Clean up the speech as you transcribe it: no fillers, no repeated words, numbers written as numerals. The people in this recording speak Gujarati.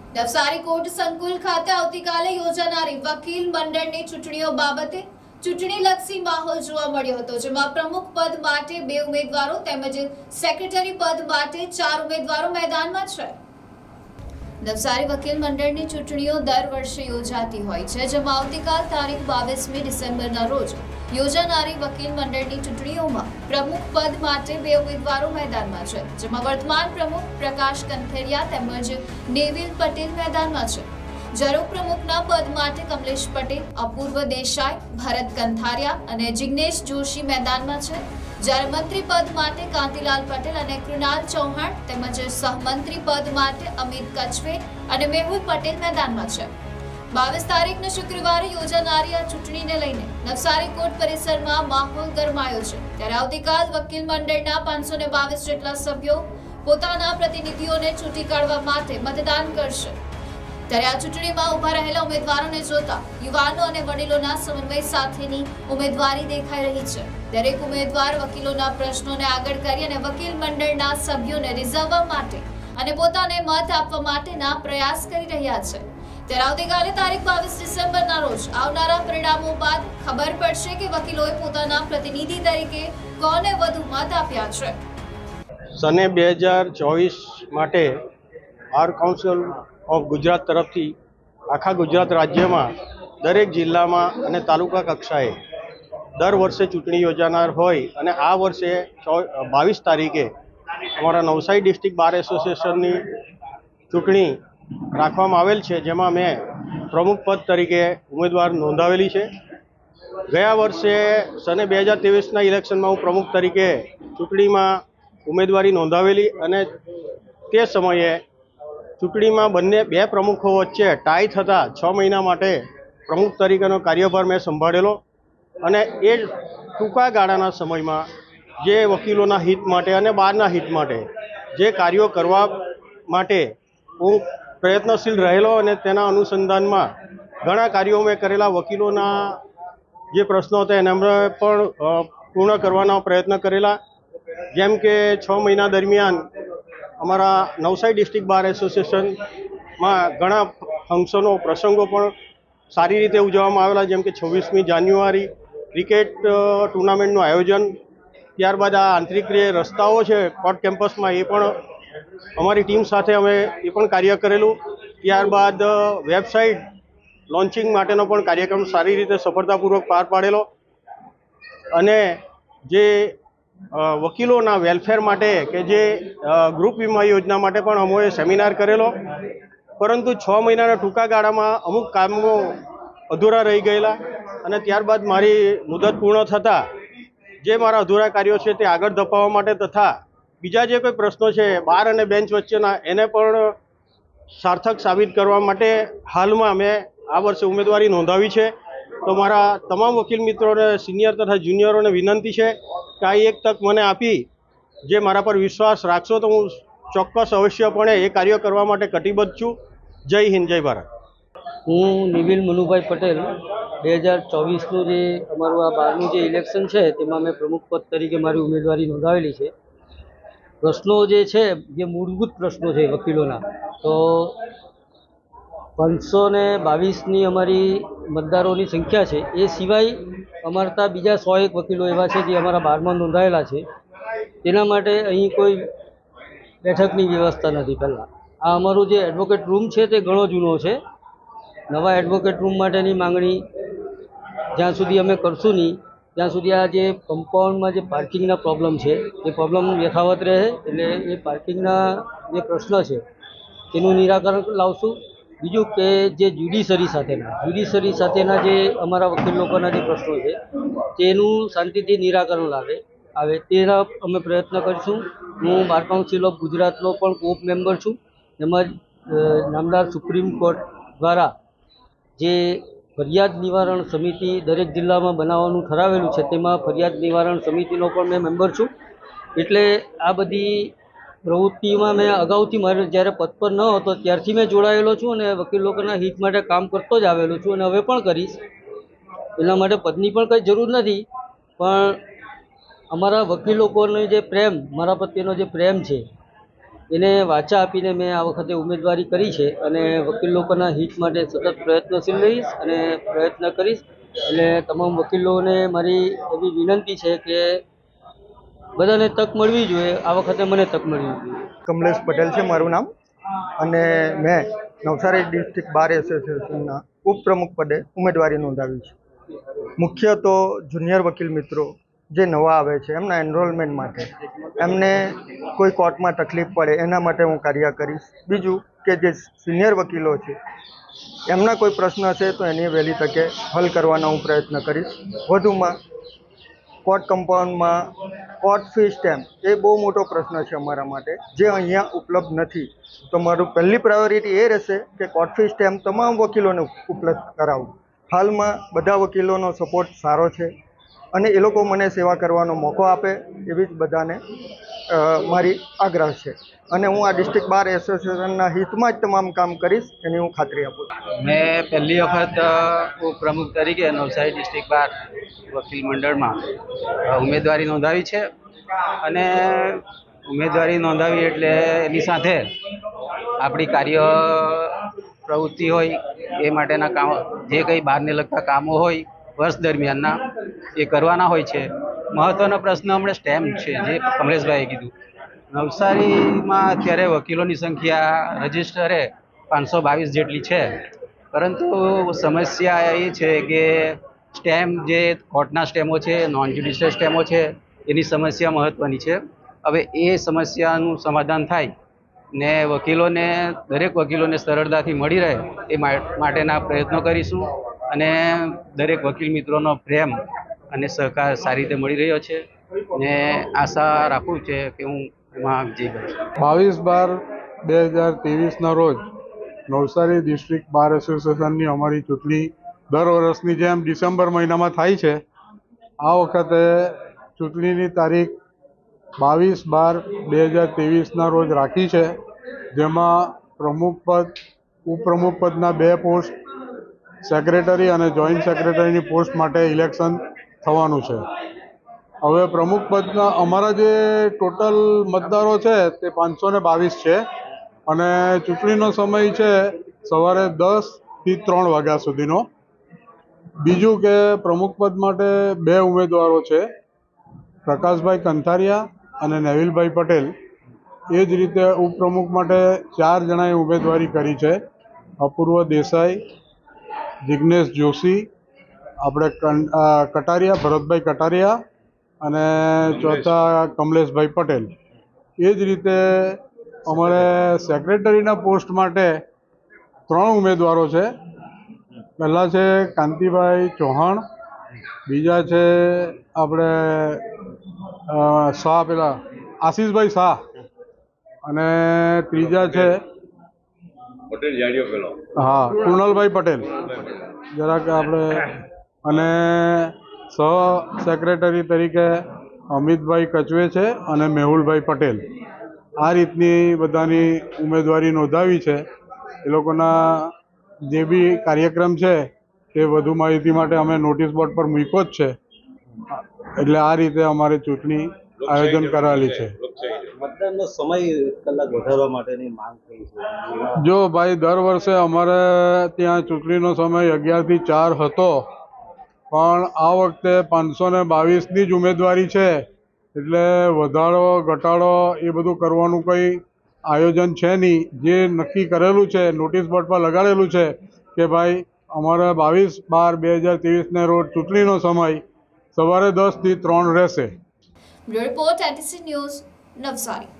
નવસારી કોર્ટ સંકુલ ખાતે આવતીકાલે યોજાનારી વકીલ મંડળની ચૂંટણીઓ બાબતે ચૂંટણીલક્ષી માહોલ જોવા મળ્યો હતો, જેમાં પ્રમુખ પદ માટે 2 ઉમેદવારો તેમજ સેક્રેટરી પદ માટે 4 ઉમેદવારો મેદાનમાં છે। નવસારી વકીલ મંડળની ચૂંટણીઓ દર વર્ષે યોજાતી હોય છે, જેમાં આવતીકાલ તારીખ 22મી ડિસેમ્બરના રોજ યોજાનારી વકીલ મંડળની ચૂંટણીઓમાં પ્રમુખ પદ માટે 2 ઉમેદવારો મેદાનમાં છે, જેમાં વર્તમાન પ્રમુખ પ્રકાશ કંથેરિયા તેમજ નેવિલ પટેલ મેદાનમાં છે, જ્યારે ઉપપ્રમુખના પદ માટે કમલેશ પટેલ, અપૂર્વ દેસાઈ, ભરત કંથારિયા અને જિગ્નેશ જોશી મેદાનમાં છે, જ્યારે મંત્રી પદ માટે કાંતિલાલ પટેલ અને કૃણાલ ચૌહાણ તેમજ સહમંત્રી પદ માટે અમિત કચવે અને મેહુલ પટેલ મેદાનમાં છે। 22 તારીખને શુક્રવારે યોજાનારી આ ચૂંટણીને લઈને નવસારી કોર્ટ પરિસરમાં માહોલ ગરમાયો છે, ત્યારે આવતીકાલ વકીલ મંડળના 522 જેટલા સભ્યો પોતાના પ્રતિનિધિઓને ચૂંટી કાઢવા માટે મતદાન કરશે। ત્યારે આ ચૂંટણીમાં ઉભા રહેલા ઉમેદવારોને જોતા યુવાનો અને વડીલોના સમન્વય સાથેની ઉમેદવારી દેખાઈ રહી છે। દરેક ઉમેદવાર વકીલોના પ્રશ્નોને આગળ કરી અને વકીલ મંડળના સભ્યોને રીઝવવા માટે અને પોતાને મત આપવા માટેના પ્રયાસ કરી રહ્યા છે। ત્યારે આવતીકાલે તારીખ 22 ડિસેમ્બરના રોજ આવનારા પરિણામો બાદ ખબર પડશે કે વકીલોએ પોતાના પ્રતિનિધિ તરીકે કોને વધુ મત આપ્યા છે। સને 2024 માટે બાર કાઉન્સિલ ઓફ ગુજરાત તરફથી આખા ગુજરાત રાજ્યમાં દરેક જિલ્લામાં અને તાલુકા કક્ષાએ દર વર્ષે ચૂંટણી યોજાનાર હોય અને આ વર્ષે 22 તારીખે અમારા નવસારી ડિસ્ટ્રિક્ટ બાર એસોસિએશનની ચૂંટણી રાખવામાં આવેલ છે, જેમાં મેં પ્રમુખ પદ તરીકે ઉમેદવાર નોંધાવેલી છે। ગયા વર્ષે સને 2023ના ઇલેક્શનમાં હું પ્રમુખ તરીકે ચૂંટણીમાં ઉમેદવારી નોંધાવેલી અને તે સમયે ચૂંટણીમાં બે પ્રમુખો વચ્ચે ટાઈ થતાં 6 મહિના માટે પ્રમુખ તરીકેનો કાર્યભાર મેં સંભાળેલો અને એ ટૂંકા ગાળાના સમયમાં જે વકીલોના હિત માટે અને બહારના હિત માટે જે કાર્યો કરવા માટે હું પ્રયત્નશીલ રહેલો અને તેના અનુસંધાનમાં ઘણા કાર્યો મેં કરેલા। વકીલોના જે પ્રશ્નો હતા એને અમે પણ પૂર્ણ કરવાના પ્રયત્ન કરેલા, જેમ કે 6 મહિના દરમિયાન અમારા નવસારી ડિસ્ટ્રિક્ટ બાર એસોસિએશનમાં ઘણા ફંક્શનો પ્રસંગો પણ સારી રીતે ઉજવવામાં આવેલા, જેમ કે 26મી જાન્યુઆરી ક્રિકેટ ટુર્નામેન્ટનું આયોજન, ત્યારબાદ આ આંતરિક જે રસ્તાઓ છે કોર્ટ કેમ્પસમાં એ પણ અમારી ટીમ સાથે અમે એ પણ કાર્ય કરેલું। ત્યારબાદ વેબસાઇટ લોન્ચિંગ માટેનો પણ કાર્યક્રમ સારી રીતે સફળતાપૂર્વક પાર પાડેલો અને જે વકીલોના વેલફેર માટે કે જે ગ્રુપ વીમા યોજના માટે પણ અમોએ સેમિનાર કરેલો, પરંતુ 6 મહિનાના ટૂંકા ગાળામાં અમુક કામો અધૂરા રહી ગયેલા અને ત્યારબાદ મારી મુદત પૂર્ણ થતાં જે મારા અધૂરા કાર્યો છે તે આગળ ધપાવવા માટે તથા બીજા જે કોઈ પ્રશ્નો છે બાર અને બેન્ચ વચ્ચેના એને પણ સાર્થક સાબિત કરવા માટે હાલમાં મેં આ વર્ષે ઉમેદવારી નોંધાવી છે। તો મારા તમામ વકીલ મિત્રોને, સિનિયર તથા જુનિયરોને વિનંતી છે કે આ એક તક મને આપી જે મારા પર વિશ્વાસ રાખશો તો હું ચોક્કસ અવશ્યપણે એ કાર્ય કરવા માટે કટિબદ્ધ છું। જય હિન્દ, જય ભારત। હું નિવિલ મનુભાઈ પટેલ 2024નું જે અમારું આ 12મું જે ઇલેક્શન છે તેમાં મેં પ્રમુખ પદ તરીકે મારી ઉમેદવારી નોંધાવેલી છે। પ્રશ્નો જે છે, જે મૂળભૂત પ્રશ્નો છે વકીલોના, તો 522ની અમારી મતદારોની સંખ્યા છે, એ સિવાય અમારા ત્યાં બીજા 101 વકીલો એવા છે જે અમારા 12માં નોંધાયેલા છે। તેના માટે અહીં કોઈ બેઠકની વ્યવસ્થા નથી। પહેલાં આ અમારું જે એડવોકેટ રૂમ છે તે ઘણો જૂનો છે। નવા એડવોકેટ રૂમ માટેની માંગણી જ્યાં સુધી અમે કરશું નહીં ત્યાં સુધી આ જે કમ્પાઉન્ડમાં જે પાર્કિંગના પ્રોબ્લેમ છે એ પ્રોબ્લેમ યથાવત રહે, એટલે એ પાર્કિંગના જે પ્રશ્ન છે તેનું નિરાકરણ લાવશું। બીજું કે જે જ્યુડિશરી સાથેના જે અમારા વકીલ લોકોના જે પ્રશ્નો છે તેનું શાંતિથી નિરાકરણ આવે તેના અમે પ્રયત્ન કરીશું। હું બાર કાઉન્સિલ ઓફ ગુજરાતનો પણ કોપ મેમ્બર છું, તેમજ નામદાર સુપ્રીમ કોર્ટ દ્વારા જે ફરિયાદ નિવારણ સમિતિ દરેક જિલ્લામાં બનાવવાનું ઠરાવેલું છે તેમાં ફરિયાદ નિવારણ સમિતિનો પણ મેં મેમ્બર છું। એટલે આ બધી પ્રવૃત્તિમાં મેં અગાઉથી મારે જ્યારે પદ પર ન હતો ત્યારથી મેં જોડાયેલો છું અને વકીલ લોકોના હિત માટે કામ કરતો જ આવેલો છું અને હવે પણ કરીશ। એના માટે પદની પણ કંઈ જરૂર નથી, પણ અમારા વકીલ લોકોનો જે પ્રેમ, મારા પ્રત્યેનો જે પ્રેમ છે એને વાચા આપીને મેં આ વખતે ઉમેદવારી કરી છે અને વકીલ લોકોના હિત માટે સતત પ્રયત્નશીલ રહીશ અને પ્રયત્ન કરીશ. એટલે તમામ વકીલોને મારી એવી વિનંતી છે કે બધાને તક મળવી જોઈએ. આ વખતે મને તક મળવી જોઈએ. કમલેશ પટેલ છે મારું નામ, અને મેં નવસારી ડિસ્ટ્રિક્ટ બાર એસોસિએશનના ઉપપ્રમુખ પદે ઉમેદવારી નોંધાવી છે. મુખ્ય તો જુનિયર વકીલ મિત્રો જે નવા આવે છે એમના એનરોલમેન્ટ માટે, એમને કોઈ કોર્ટમાં તકલીફ પડે એના માટે હું કાર્ય કરીશ. બીજું કે જે સિનિયર વકીલો છે એમના કોઈ પ્રશ્ન છે તો એની વહેલી તકે હલ કરવાનો હું પ્રયત્ન કરીશ. વધુમાં કોર્ટ કમ્પાઉન્ડમાં કોર્ટ ફી સ્ટેમ્પ એ બહુ મોટો પ્રશ્ન છે અમારા માટે, જે અહીંયા ઉપલબ્ધ નથી. તો મારું પહેલી પ્રાયોરિટી એ રહેશે કે કોર્ટ ફી સ્ટેમ્પ તમામ વકીલોને ઉપલબ્ધ કરાવવું. હાલમાં બધા વકીલોનો સપોર્ટ સારો છે અને એ લોકો મને સેવા કરવાનો મોકો આપે એવી જ બધાને મારી આગ્રહ છે. અને હું આ ડિસ્ટ્રિક્ટ બાર એસોસિએશનના હિતમાં જ તમામ કામ કરીશ એની હું ખાતરી આપું છું. મેં પહેલી વખત ઉપપ્રમુખ તરીકે નવસારી ડિસ્ટ્રિક્ટ બાર વકીલ મંડળમાં ઉમેદવારી નોંધાવી છે. અને ઉમેદવારી નોંધાવી એટલે એની સાથે આપણી કાર્ય પ્રવૃત્તિ હોય એ માટેના કામ, જે કંઈ બહારને લગતા કામો હોય વર્ષ દરમિયાનના એ કરવાના હોય છે. મહત્ત્વનો પ્રશ્ન હમણાં સ્ટેમ્પ છે, જે કમલેશભાઈએ કીધું. નવસારીમાં અત્યારે વકીલોની સંખ્યા રજિસ્ટરે 522 જેટલી છે, પરંતુ સમસ્યા એ છે કે સ્ટેમ્પ, જે કોર્ટના સ્ટેમ્પો છે, નોન જ્યુડિશિયલ સ્ટેમ્પો છે, એની સમસ્યા મહત્ત્વની છે. હવે એ સમસ્યાનું સમાધાન થાય ને વકીલોને, દરેક વકીલોને સરળતાથી મળી રહે એ માટેના પ્રયત્નો કરીશું. અને દરેક વકીલ મિત્રોનો પ્રેમ અને સહકાર સારી રીતે મળી રહ્યો છે ને આશા રાખું છે કે હું એમાં વિજય બનીશ. 22/12/2023ના રોજ નવસારી ડિસ્ટ્રિક્ટ બાર એસોસિએશનની અમારી ચૂંટણી દર વર્ષની જેમ ડિસેમ્બર મહિનામાં થાય છે. આ વખતે ચૂંટણીની તારીખ 22/12/2023ના રોજ રાખી છે, જેમાં પ્રમુખ પદ, ઉપપ્રમુખ પદના 2 પોસ્ટ, સેક્રેટરી અને જોઈન્ટ સેક્રેટરીની પોસ્ટ માટે ઇલેક્શન થવાનું છે. હવે પ્રમુખ પદના અમારા જે ટોટલ મતદારો છે તે 522 છે અને ચૂંટણીનો સમય છે સવારે 10 થી 3 વાગ્યા સુધીનો. બીજું કે પ્રમુખ પદ માટે 2 ઉમેદવારો છે, પ્રકાશભાઈ કંથારિયા અને નેવિલભાઈ પટેલ. એ જ રીતે ઉપપ્રમુખ માટે 4 જણાએ ઉમેદવારી કરી છે, અપૂર્વ દેસાઈ, જિગ્નેશ જોશી, આપણે કટારિયા, ભરતભાઈ કટારિયા અને ચોથા કમલેશભાઈ પટેલ. એ જ રીતે અમારે સેક્રેટરીના પોસ્ટ માટે 3 ઉમેદવારો છે. પહેલાં છે કાંતિભાઈ ચૌહાણ, બીજા છે આપણે શાહ, પેલા આશીષભાઈ શાહ, અને ત્રીજા છે હા કુણાલભાઈ પટેલ જરાક આપણે, અને સહ સેક્રેટરી તરીકે અમિતભાઈ કચવે છે અને મેહુલભાઈ પટેલ. આ રીતની બધાની ઉમેદવારી નોંધાવી છે. એ લોકોના જે બી કાર્યક્રમ છે તે વધુ માહિતી માટે અમે નોટિસ બોર્ડ પર મૂક્યો જ છે. એટલે આ રીતે અમારે ચૂંટણી આયોજન કરાવેલી છે. મતદાનનો સમય કલાક વધારવા માટેની માંગ થઈ છે. જો ભાઈ, દર વર્ષે અમારે ત્યાં ચૂંટણીનો સમય 11 થી 4 હતો, પણ આ વખતે 522ની જ ઉમેદવારી છે, એટલે વધારો ઘટાડો એ બધું કરવાનું કંઈ આયોજન છે નહીં. જે નક્કી કરેલું છે, નોટિસ બોર્ડ પર લગાડેલું છે કે ભાઈ અમારે 22/12/2023ને રોજ ચૂંટણીનો સમય સવારે 10 થી 3 રહેશે. Report ATC news, Navsari.